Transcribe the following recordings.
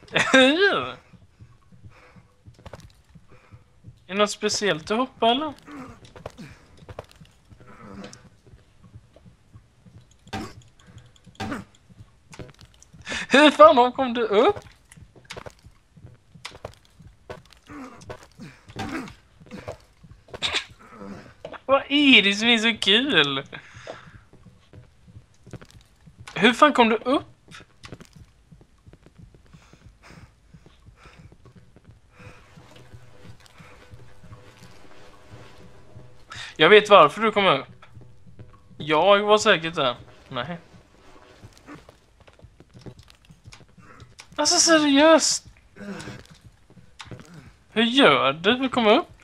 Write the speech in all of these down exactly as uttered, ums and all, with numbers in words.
Är det något speciellt att hoppa eller? Hur fan kom du upp? Vad är det som är så kul? Hur fan kom du upp? Jag vet varför du kom upp. Jag var säkert där. Nej. Alltså seriöst. Hur gör du för att komma upp?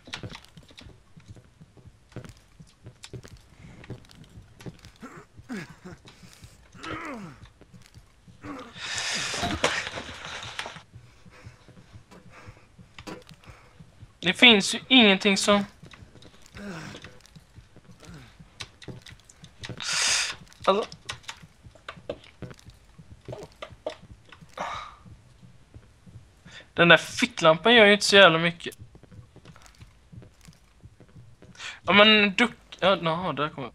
Det finns ju ingenting som... Alltså... Den där ficklampan gör ju inte så jävla mycket. Ja men duck... Ja, no, där kommer...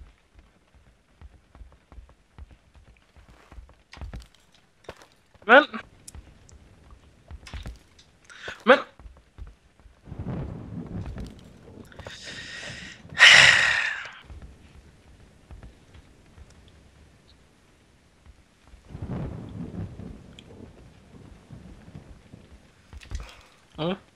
Men... Men... Mm.